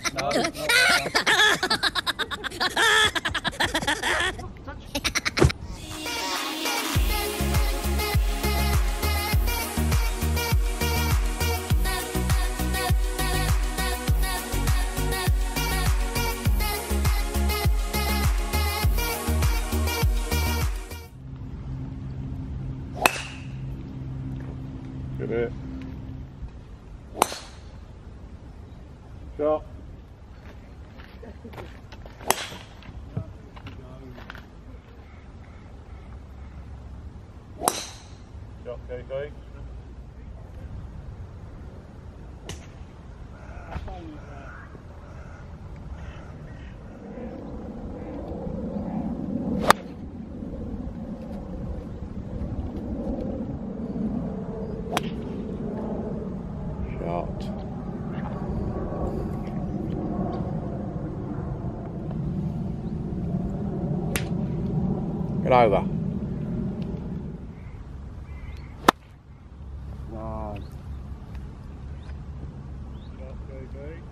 No, no. Good hit. Shot. Shot, KK. Shot. Get over. Wow. Shot, KK.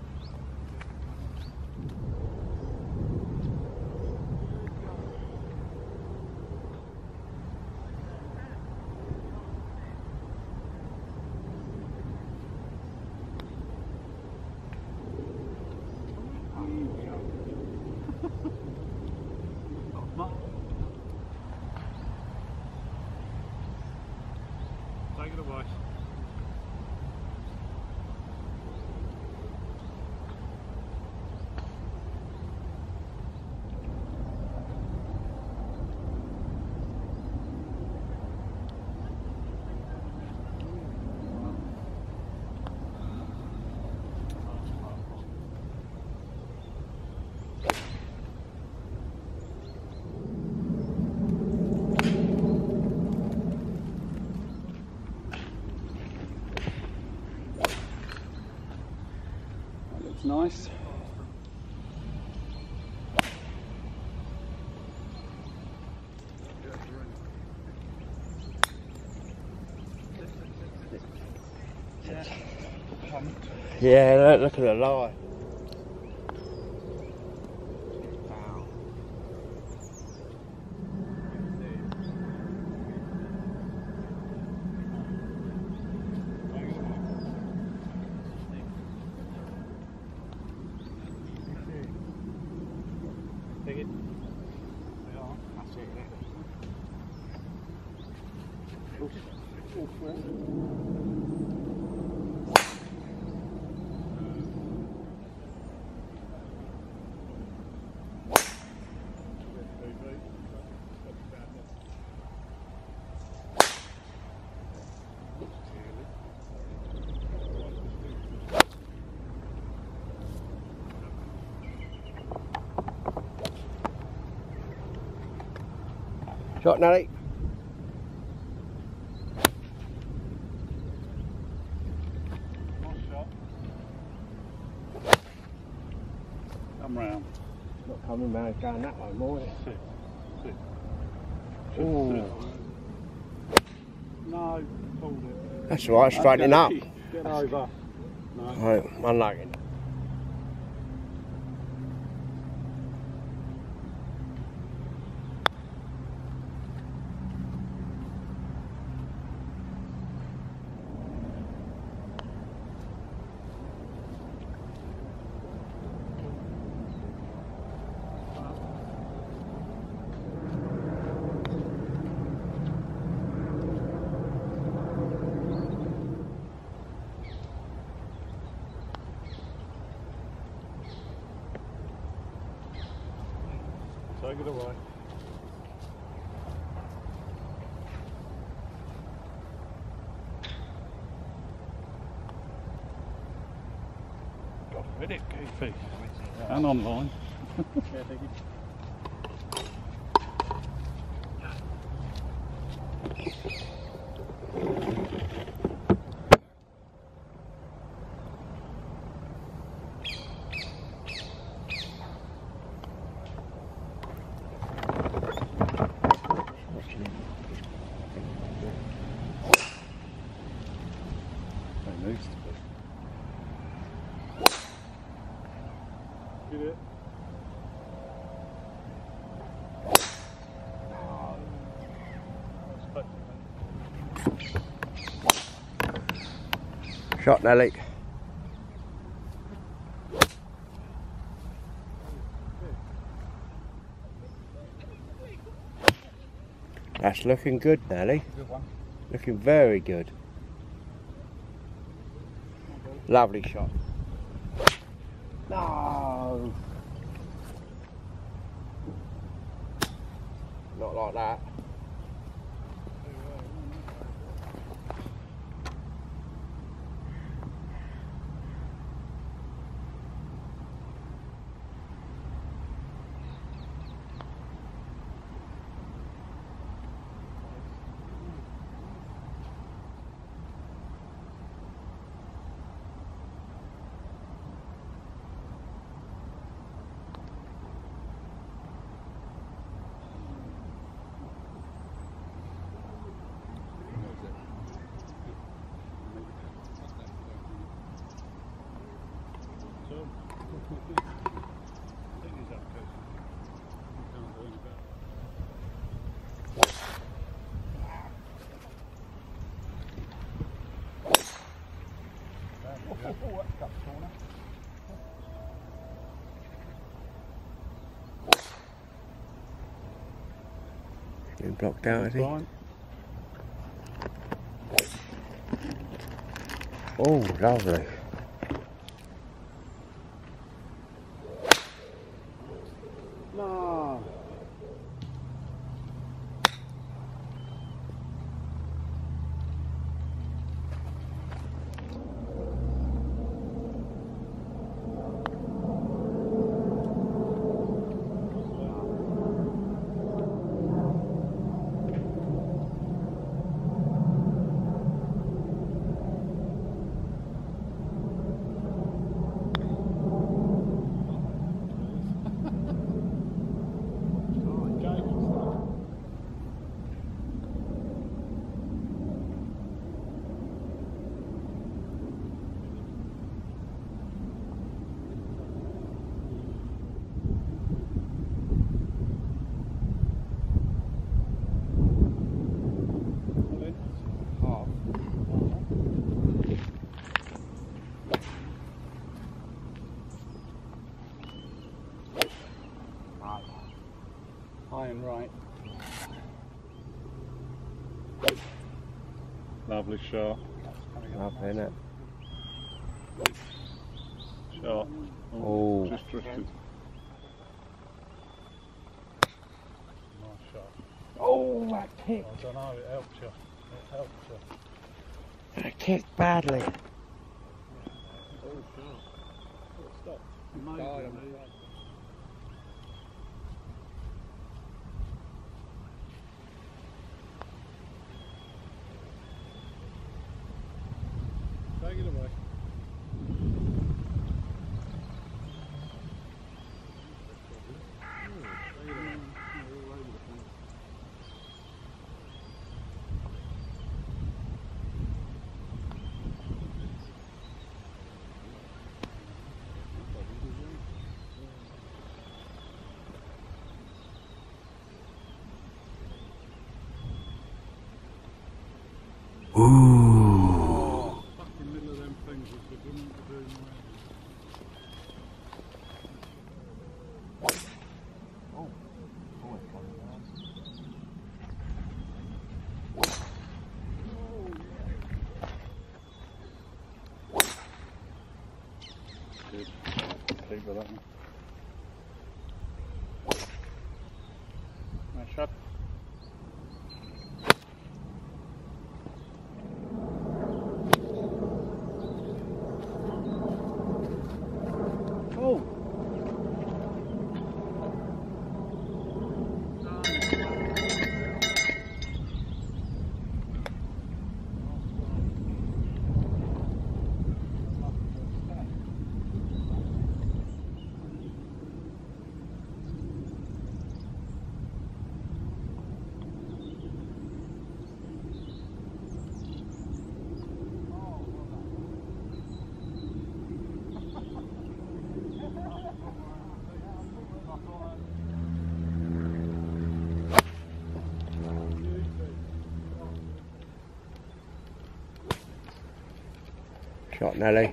Take it away. Looks nice. Yeah, look at the lie. Take it. That's it. Shot, Nelly. Nice shot. Come round. Not coming round, it's going that way more. Sit. Sit. Ooh. No, pulled it. That's all right, straightening up. Get over. No. Right, unlucky. Take it away. Got a minute, KP. And online. Yeah, thank you. Needs to be. at it. Shot, Nelly. That's looking good, Nelly. Good one. Looking very good. Lovely shot. No! Not like that. Been blocked out, I think. Oh, lovely. No. High and right. Lovely shot. Lovely, isn't it? Shot. Oh. Just drifted. Nice shot. Oh, that kick. I don't know, it helped you. It helped you. That kicked badly. Oh, stop. Amazing. Take it away. Ooh. Stuck in the middle of them things was the good to do. Good. Keep with that one. Nice shot. Oh! Shot, Nelly.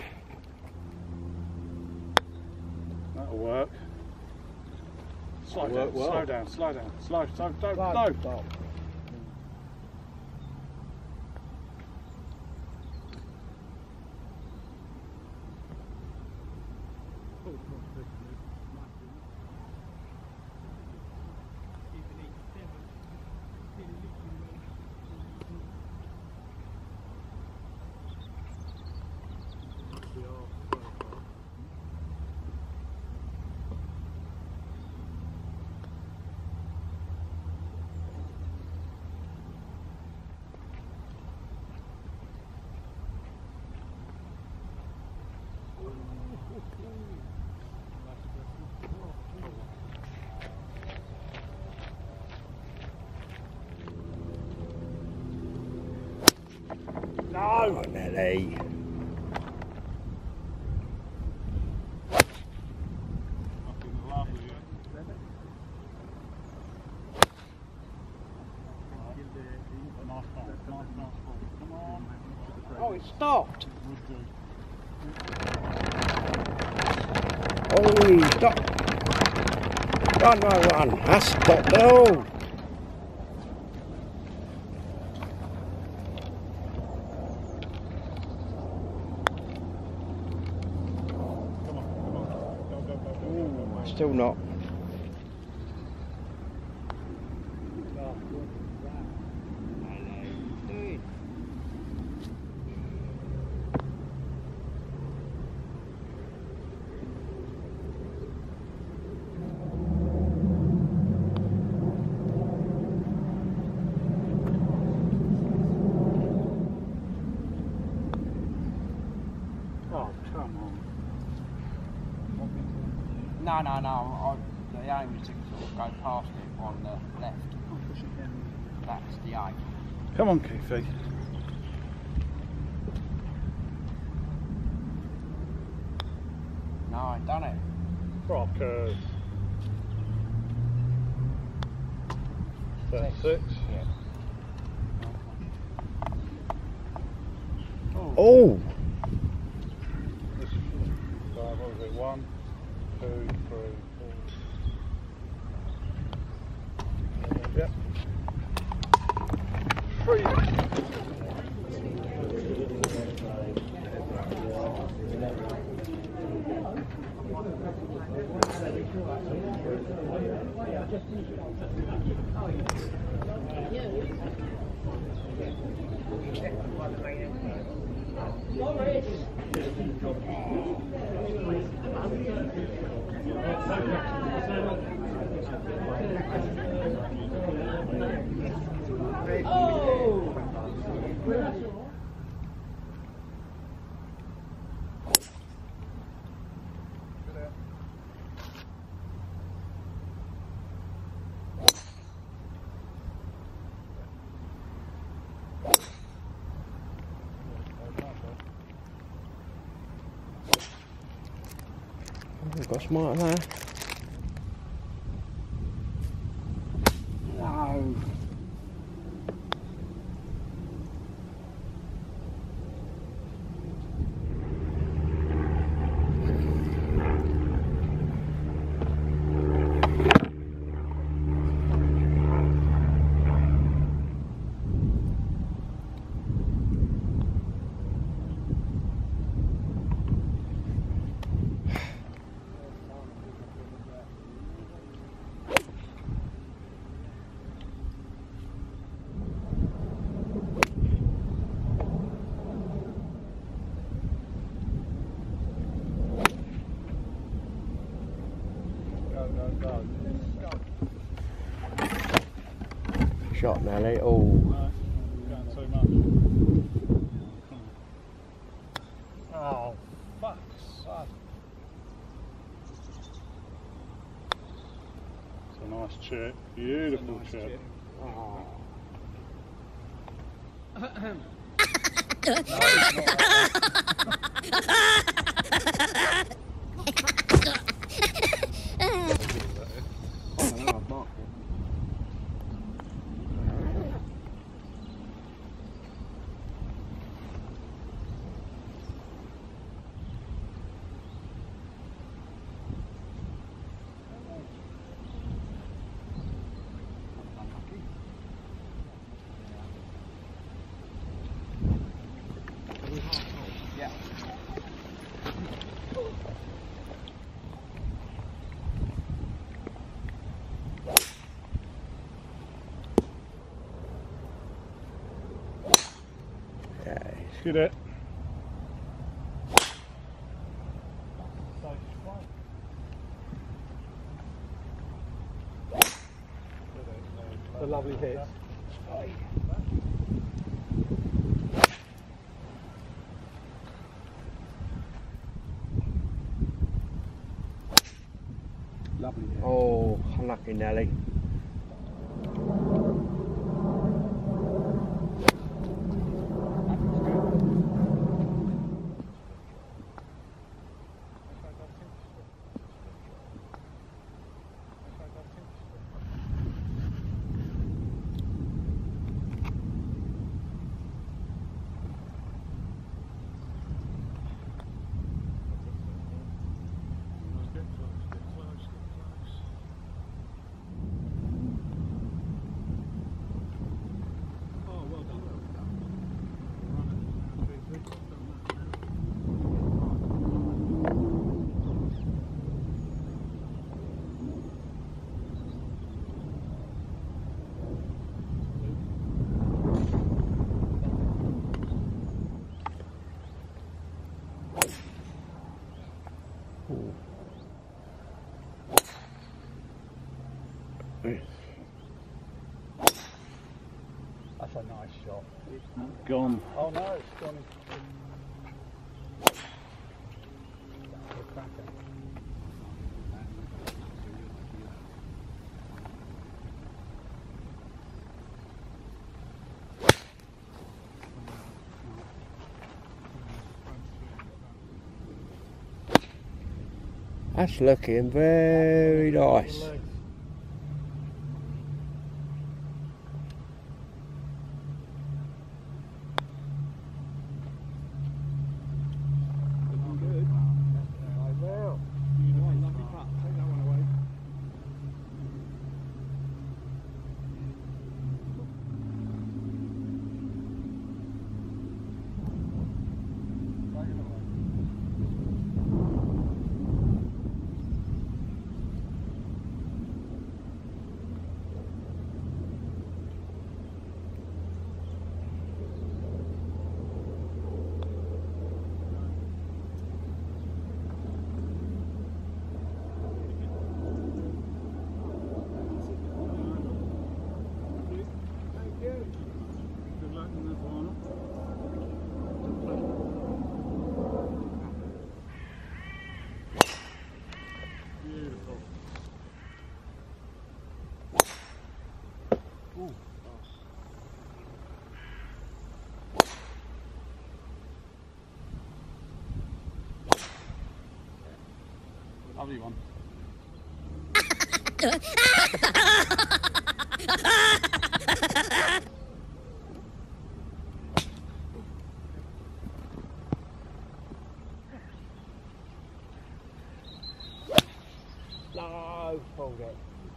That'll work. Slow That'll down, work well. slow down, slow down, slow, don't, no. Stop. No, Nelly. Oh, it stopped. Oh, he stopped. Run, run, run. That's stopped. Oh. Still not. Oh, come on. No. The aim is to sort of go past it on the left. That's the aim. Come on, Keithy. No, I've done it. Rockers. That's 6. Yeah. Oh. This is 5, what was it? 1, 2, 3, 4. Yep. 3. I've got smart there. No. Shot, Nelly. Oh. No, going too much. Oh, fuck, son. It's a nice chip. Beautiful chip. Oh. No, it's not. Get it. A lovely hit. Lovely hit. Oh, unlucky Nelly. That's a nice shot. Gone. Oh no, it's gone. That's looking very nice. Lovely one. No, hold it.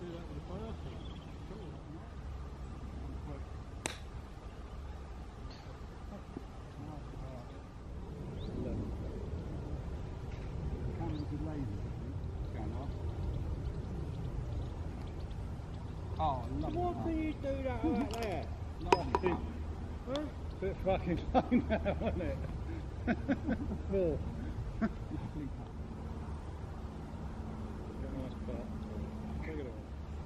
Oh, lovely. Why can you do that right there? Lovely. Huh? Bit fucking funny now, isn't it? Four. Lovely. Nice putt. Look at it.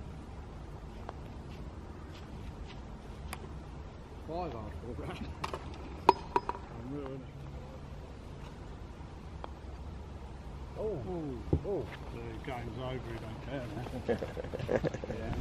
5 after that. Unreal, isn't it? Oh. The game's over, you don't care now. Yeah.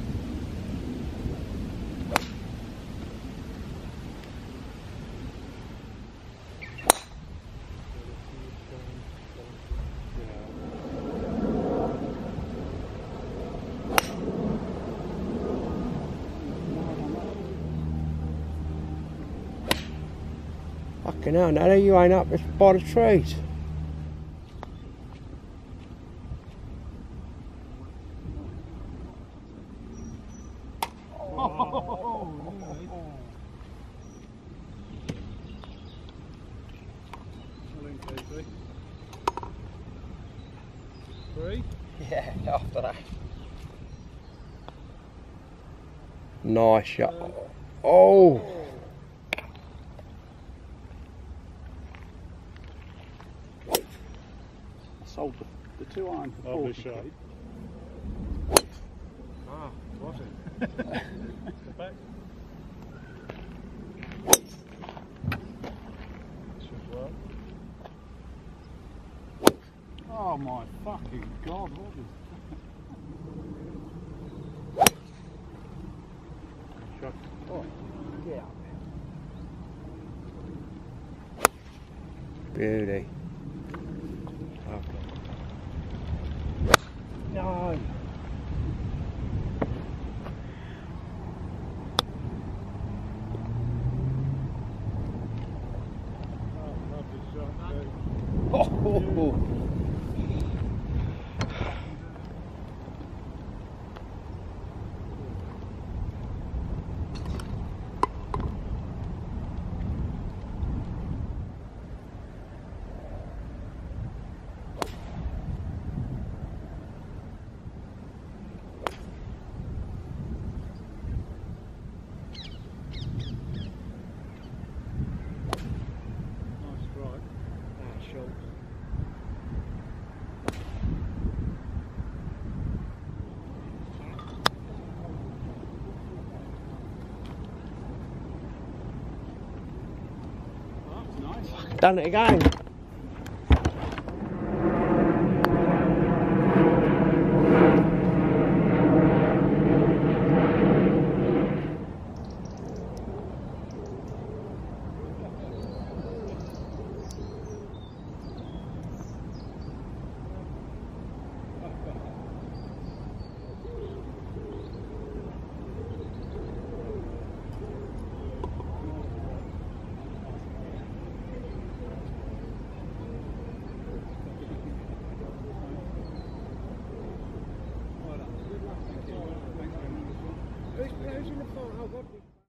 Fucking hell, Nelly, you ain't up by the trees. Three? Yeah, after that. Nice shot. Oh. sold the 2 iron for 40 quid. Ah, was it? Step back. Should work. Oh my fucking god, what is that? Oh, Yeah. Beauty. no! Oh, lovely shot, Dave. Oh, Nice strike. Short. Oh, that's nice. done it again.